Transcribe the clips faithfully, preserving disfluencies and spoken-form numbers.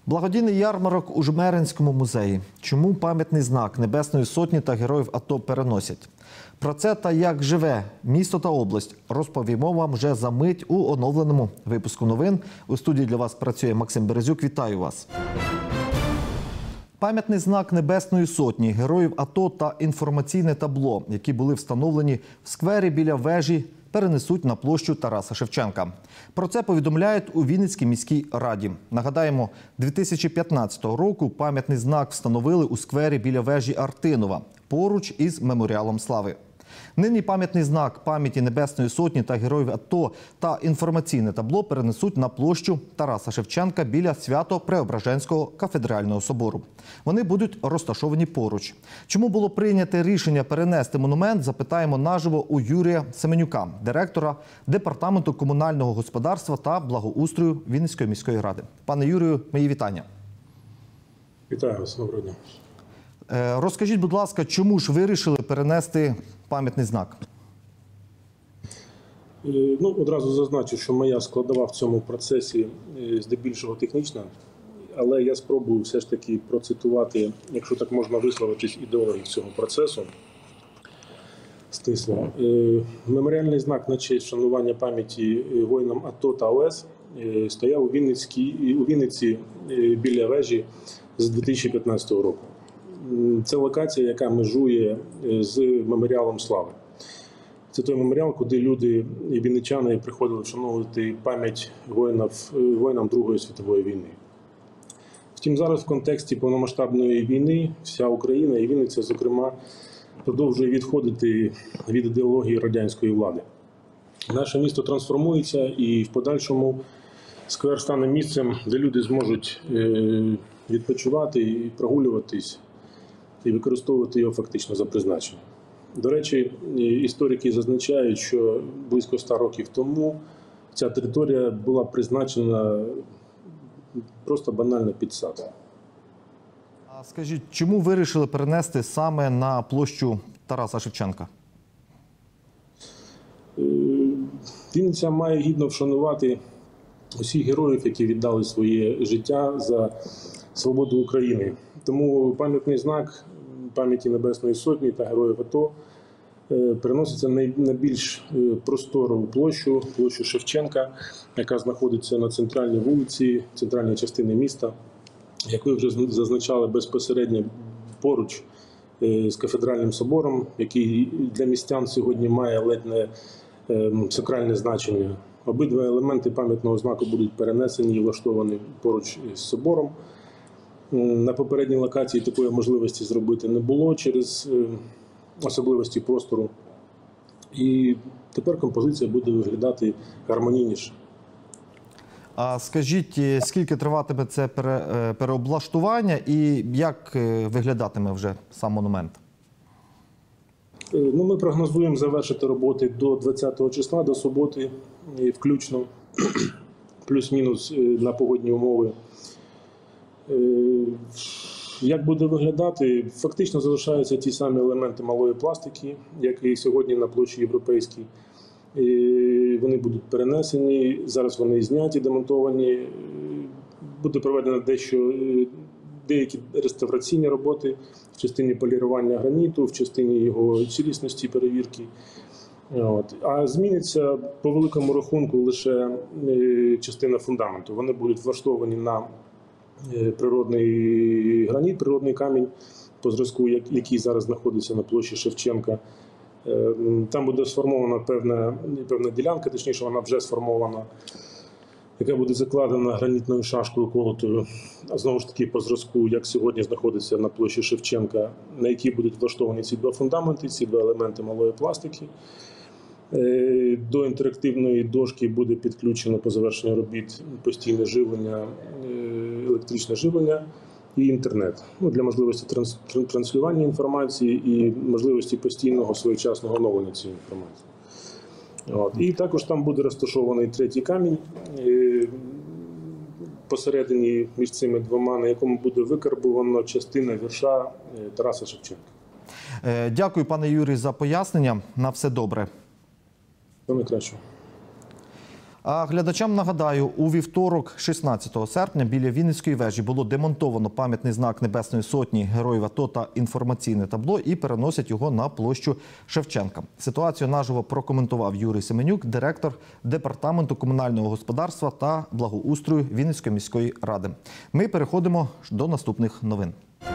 Благодійний ярмарок у Жмеринському музеї. Чому пам'ятний знак Небесної Сотні та Героїв АТО переносять? Про це та як живе місто та область розповімо вам вже за мить у оновленому випуску новин. У студії для вас працює Максим Березюк. Вітаю вас. Пам'ятний знак Небесної Сотні, Героїв АТО та інформаційне табло, які були встановлені в сквері біля вежі, перенесуть на площу Тараса Шевченка. Про це повідомляють у Вінницькій міській раді. Нагадаємо, дві тисячі п'ятнадцятого року пам'ятний знак встановили у сквері біля вежі Артинова, поруч із Меморіалом Слави. Нині пам'ятний знак пам'яті Небесної Сотні та Героїв АТО та інформаційне табло перенесуть на площу Тараса Шевченка біля Свято-Преображенського кафедрального собору. Вони будуть розташовані поруч. Чому було прийнято рішення перенести монумент, запитаємо наживо у Юрія Семенюка, директора Департаменту комунального господарства та благоустрою Вінницької міської ради. Пане Юрію, мої вітання. Вітаю вас, доброго дня. Розкажіть, будь ласка, чому ж вирішили перенести пам'ятний знак? Ну, одразу зазначу, що моя складова в цьому процесі здебільшого технічна, але я спробую все ж таки процитувати, якщо так можна висловитись, ідеологів цього процесу стисло. Меморіальний знак на честь вшанування пам'яті воїнам АТО та ОС стояв у Вінниці, у Вінниці біля вежі з дві тисячі п'ятнадцятого року. Це локація, яка межує з Меморіалом Слави. Це той меморіал, куди люди і вінничани приходили вшановувати пам'ять воїнам Другої світової війни. Втім, зараз в контексті повномасштабної війни вся Україна і Вінниця, зокрема, продовжує відходити від ідеології радянської влади. Наше місто трансформується і в подальшому сквер стане місцем, де люди зможуть відпочивати і прогулюватись, і використовувати його фактично за призначенням. До речі, історики зазначають, що близько ста років тому ця територія була призначена просто банально під сад. А скажіть, чому вирішили перенести саме на площу Тараса Шевченка? Вінниця має гідно вшанувати усіх героїв, які віддали своє життя за свободу України. Тому пам'ятний знак пам'яті Небесної Сотні та Героїв АТО переноситься на більш простору площу, площу Шевченка, яка знаходиться на центральній вулиці, центральній частині міста, як ви вже зазначали, безпосередньо поруч з кафедральним собором, який для містян сьогодні має ледь не сакральне значення. Обидва елементи пам'ятного знаку будуть перенесені і влаштовані поруч з собором. На попередній локації такої можливості зробити не було через особливості простору. І тепер композиція буде виглядати гармонійніше. А скажіть, скільки триватиме це пере, переоблаштування і як виглядатиме вже сам монумент? Ну, ми прогнозуємо завершити роботи до двадцятого числа, до суботи включно, плюс-мінус на погодні умови. Як буде виглядати? Фактично залишаються ті самі елементи малої пластики, як і сьогодні на площі Європейській. Вони будуть перенесені, зараз вони зняті, демонтовані. Буде проведено дещо, деякі реставраційні роботи в частині полірування граніту, в частині його цілісності перевірки. От. А зміниться по великому рахунку лише частина фундаменту. Вони будуть влаштовані на природний граніт, природний камінь, по зразку, який зараз знаходиться на площі Шевченка. Там буде сформована певна, певна ділянка, точніше вона вже сформована, яка буде закладена гранітною шашкою колотою, а знову ж таки по зразку, як сьогодні знаходиться на площі Шевченка, на якій будуть влаштовані ці два фундаменти, ці два елементи малої пластики. До інтерактивної дошки буде підключено по завершенню робіт постійне живлення, електричне живлення і інтернет. Ну, для можливості транс, транслювання інформації і можливості постійного своєчасного оновлення цієї інформації. От. І також там буде розташований третій камінь посередині між цими двома, на якому буде викарбовано частина вірша Тараса Шевченка. Дякую, пане Юрій, за пояснення. На все добре. Найкраще. А глядачам нагадаю, у вівторок, шістнадцятого серпня, біля Вінницької вежі було демонтовано пам'ятний знак Небесної Сотні Героїв АТО та інформаційне табло і переносять його на площу Шевченка. Ситуацію наживо прокоментував Юрій Семенюк, директор Департаменту комунального господарства та благоустрою Вінницької міської ради. Ми переходимо до наступних новин.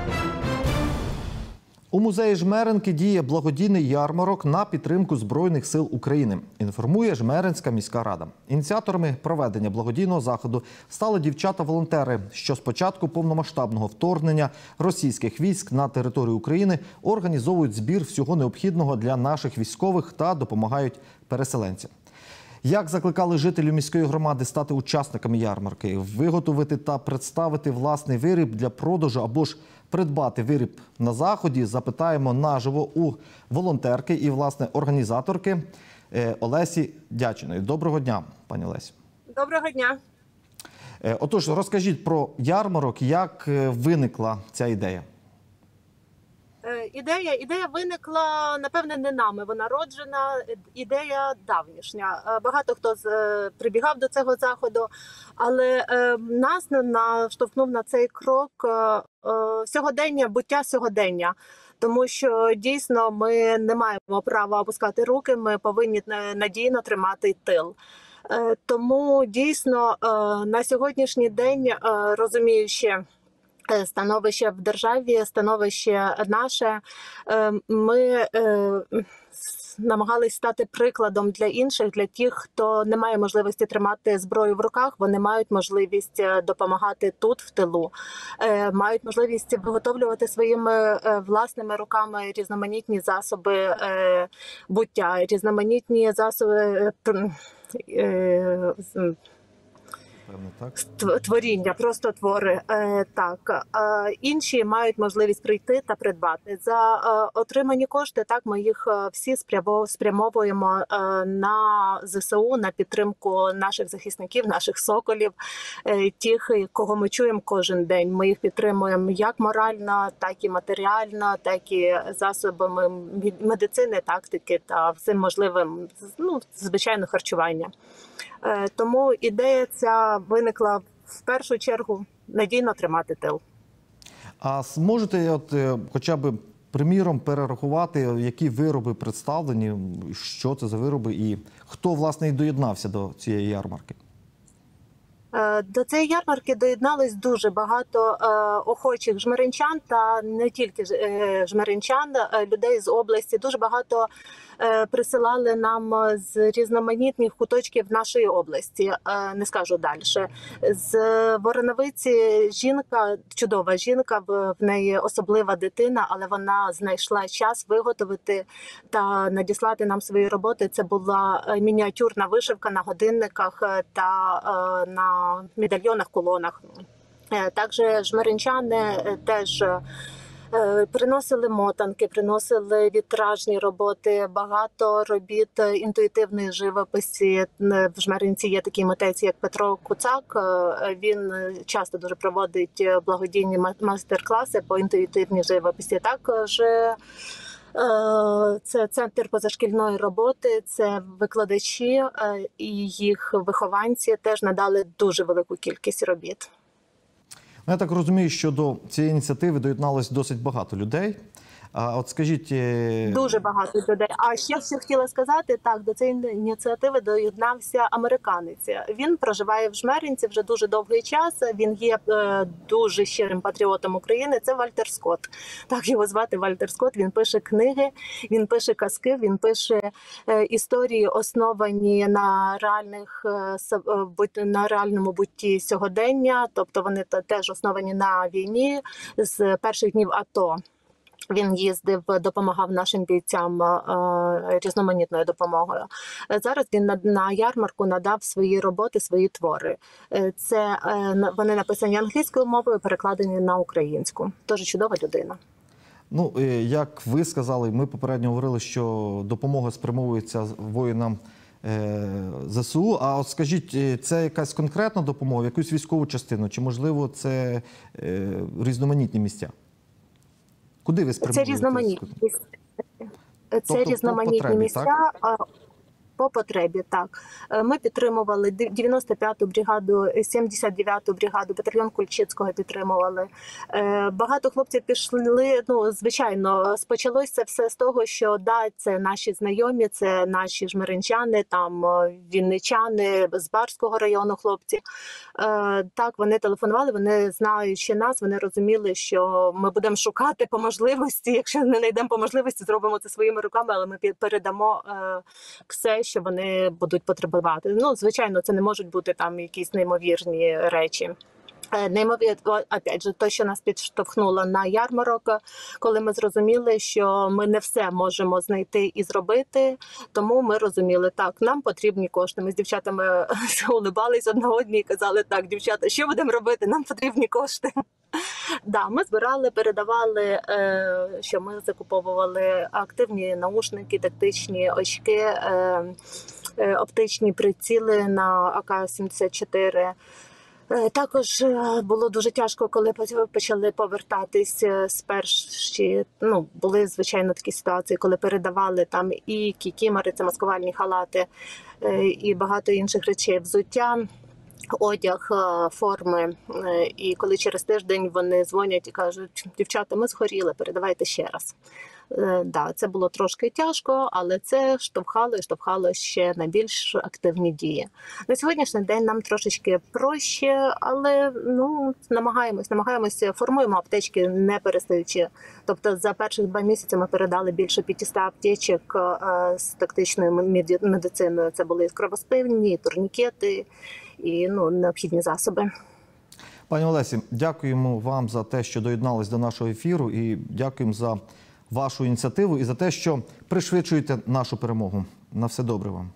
У музеї Жмеринки діє благодійний ярмарок на підтримку Збройних сил України, інформує Жмеринська міська рада. Ініціаторами проведення благодійного заходу стали дівчата-волонтери, що з початку повномасштабного вторгнення російських військ на територію України організовують збір всього необхідного для наших військових та допомагають переселенцям. Як закликали жителів міської громади стати учасниками ярмарки, виготовити та представити власний виріб для продажу або ж придбати виріб на заході, запитаємо наживо у волонтерки і, власне, організаторки Олесі Дячиної. Доброго дня, пані Олесі. Доброго дня. Отож, розкажіть про ярмарок, як виникла ця ідея? Ідея, ідея виникла, напевне, не нами, вона народжена, ідея давнішня. Багато хто з, прибігав до цього заходу, але е, нас наштовхнув на цей крок е, сьогодення, буття сьогодення. Тому що дійсно ми не маємо права опускати руки, ми повинні надійно тримати тил. Е, тому дійсно е, на сьогоднішній день, е, розуміючи становище в державі, становище наше, ми намагались стати прикладом для інших, для тих, хто не має можливості тримати зброю в руках, вони мають можливість допомагати тут, в тилу, мають можливість виготовлювати своїми власними руками різноманітні засоби буття, різноманітні засоби Так. Творіння, просто твори. Е, так. Е, інші мають можливість прийти та придбати. За е, отримані кошти, так, ми їх всі спрямовуємо е, на ЗСУ, на підтримку наших захисників, наших соколів, е, тих, кого ми чуємо кожен день. Ми їх підтримуємо як морально, так і матеріально, так і засобами медицини, тактики та всім можливим, ну, звичайно, харчування. Тому ідея ця виникла в першу чергу надійно тримати тил. А зможете от, хоча б приміром перерахувати, які вироби представлені, що це за вироби і хто, власне, і доєднався до цієї ярмарки? До цієї ярмарки доєднались дуже багато е, охочих жмеринчан та не тільки е, жмеринчан, е, людей з області. Дуже багато е, присилали нам з різноманітних куточків нашої області, е, не скажу далі. З Вороновиці жінка, чудова жінка, в, в неї особлива дитина, але вона знайшла час виготовити та надіслати нам свої роботи. Це була мініатюрна вишивка на годинниках та е, на медальйонах, колонах. Також жмеринчани теж приносили мотанки, приносили вітражні роботи, багато робіт інтуїтивної живописі. В Жмеринці є такий митець, як Петро Куцак. Він часто дуже проводить благодійні майстер-класи по інтуїтивній живописі. Також це центр позашкільної роботи, це викладачі і їх вихованці теж надали дуже велику кількість робіт. Я так розумію, що до цієї ініціативи доєдналось досить багато людей. А от скажіть... Дуже багато людей. А ще що хотіла сказати, так, до цієї ініціативи доєднався американець. Він проживає в Жмеринці вже дуже довгий час, він є е, дуже щирим патріотом України, це Вальтер Скотт. Так його звати Вальтер Скотт, він пише книги, він пише казки, він пише е, історії, основані на, реальних, е, на реальному бутті сьогодення, тобто вони теж основані на війні з перших днів АТО. Він їздив, допомагав нашим бійцям е, різноманітною допомогою. Зараз він на, на ярмарку надав свої роботи, свої твори. Це е, вони написані англійською мовою, перекладені на українську. Дуже чудова людина. Ну, як ви сказали, ми попередньо говорили, що допомога спрямовується воїнам ЗСУ. А от скажіть, це якась конкретна допомога, якусь військову частину, чи, можливо, це різноманітні місця? Куди ви спрямовуєте? Це різноманітні, це тобто, різноманітні потребі, місця. Так? по потребі, так. Е, Ми підтримували дев'яносто п'яту бригаду, сімдесят дев'яту бригаду, батальйон Кульчицького підтримували. Е, Багато хлопців пішли, ну, звичайно, почалося це все з того, що, да, це наші знайомі, це наші жмеринчани, там, вінничани, з Барського району хлопці. Е, Так, вони телефонували, вони знаючи нас, вони розуміли, що ми будемо шукати по можливості, якщо не знайдемо по можливості, зробимо це своїми руками, але ми передамо е, все, що вони будуть потребувати. Ну, звичайно, це не можуть бути там якісь неймовірні речі. Е, Неймовірно, опять же, то, що нас підштовхнуло на ярмарок, коли ми зрозуміли, що ми не все можемо знайти і зробити, тому ми розуміли, так, нам потрібні кошти. Ми з дівчатами улибались одна одній і казали, так, дівчата, що будемо робити? Нам потрібні кошти. Да, ми збирали, передавали, е, що ми закуповували активні наушники, тактичні очки, е, е, оптичні приціли на А К сімдесят чотири. Е, Також е, було дуже тяжко, коли почали повертатись з перші, ну, були, звичайно, такі ситуації, коли передавали там і кікімори, це маскувальні халати, е, і багато інших речей, взуття, одяг, е, форми. Е, І коли через тиждень вони дзвонять і кажуть, дівчата, ми згоріли, передавайте ще раз. Е, Да, це було трошки тяжко, але це штовхало і штовхало ще на більш активні дії. На сьогоднішній день нам трошечки проще, але ну намагаємось, намагаємося, формуємо аптечки не перестаючи. Тобто за перших два місяці ми передали більше п'ятсот аптечок е, з тактичною меді- медициною. Це були кровоспинні, турнікети і ну необхідні засоби. Пані Олесі, дякуємо вам за те, що доєднались до нашого ефіру, і дякуємо за вашу ініціативу і за те, що пришвидшуєте нашу перемогу. На все добре вам.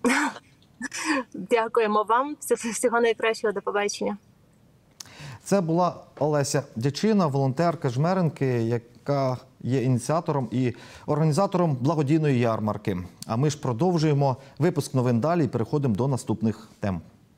Дякуємо вам. Всього найкращого. До побачення. Це була Олеся Дячина, волонтерка Жмеринки, яка є ініціатором і організатором благодійної ярмарки. А ми ж продовжуємо випуск новин далі і переходимо до наступних тем.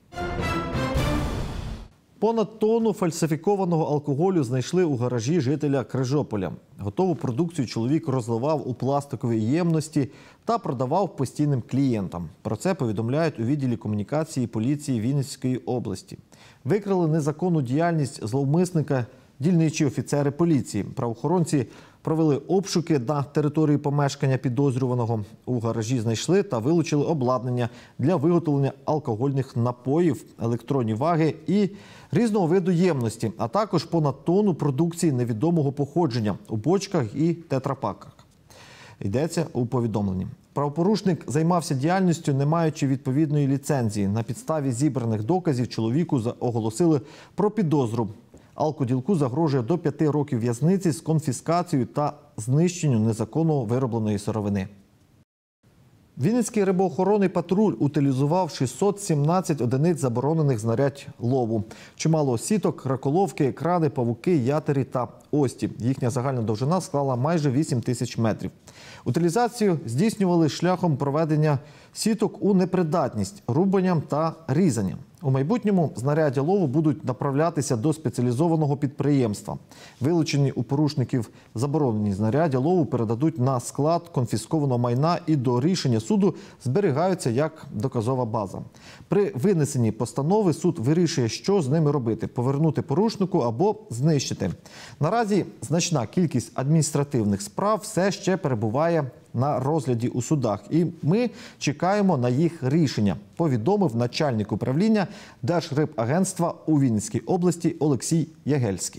Понад тонну фальсифікованого алкоголю знайшли у гаражі жителя Крижополя. Готову продукцію чоловік розливав у пластиковій ємності та продавав постійним клієнтам. Про це повідомляють у відділі комунікації поліції Вінницької області. Викрили незаконну діяльність зловмисника дільничі офіцери поліції. Правоохоронці провели обшуки на території помешкання підозрюваного. У гаражі знайшли та вилучили обладнання для виготовлення алкогольних напоїв, електронні ваги і різного виду ємності, а також понад тонну продукції невідомого походження у бочках і тетрапаках. Йдеться у повідомленні. Правопорушник займався діяльністю, не маючи відповідної ліцензії. На підставі зібраних доказів чоловіку оголосили про підозру. Алкоділку загрожує до п'яти років в'язниці з конфіскацією та знищенню незаконно виробленої сировини. Вінницький рибоохоронний патруль утилізував шістсот сімнадцять одиниць заборонених знарядь лову. Чимало сіток, раколовки, крани, павуки, ятері та ості. Їхня загальна довжина склала майже вісім тисяч метрів. Утилізацію здійснювали шляхом проведення сіток у непридатність, рубанням та різанням. У майбутньому знаряддя лову будуть направлятися до спеціалізованого підприємства. Вилучені у порушників заборонені знаряддя лову передадуть на склад конфіскованого майна і до рішення суду зберігаються як доказова база. При винесенні постанови суд вирішує, що з ними робити – повернути порушнику або знищити. Наразі значна кількість адміністративних справ все ще перебуває на розгляді у судах. І ми чекаємо на їх рішення, повідомив начальник управління Держрибагентства у Вінницькій області Олексій Ягельський.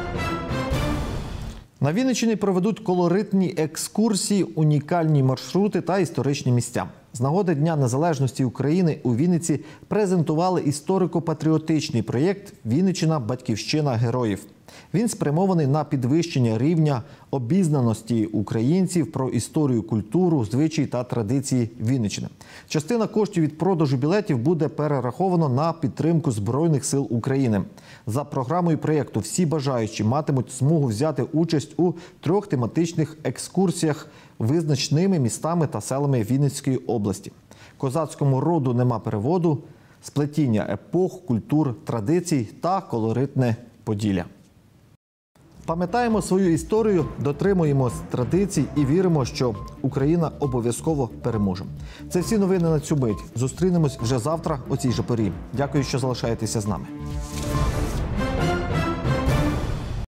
На Вінниччині проведуть колоритні екскурсії, унікальні маршрути та історичні місця. З нагоди Дня Незалежності України у Вінниці презентували історико-патріотичний проєкт «Вінниччина. Батьківщина героїв». Він спрямований на підвищення рівня обізнаності українців про історію, культуру, звичаї та традиції Вінниччини. Частина коштів від продажу білетів буде перераховано на підтримку Збройних сил України. За програмою проєкту всі бажаючі матимуть змогу взяти участь у трьох тематичних екскурсіях визначними містами та селами Вінницької області. Козацькому роду нема переводу, сплетіння епох, культур, традицій та колоритне Поділля. Пам'ятаємо свою історію, дотримуємось традицій і віримо, що Україна обов'язково переможе. Це всі новини на цю мить. Зустрінемось вже завтра о цій же порі. Дякую, що залишаєтеся з нами.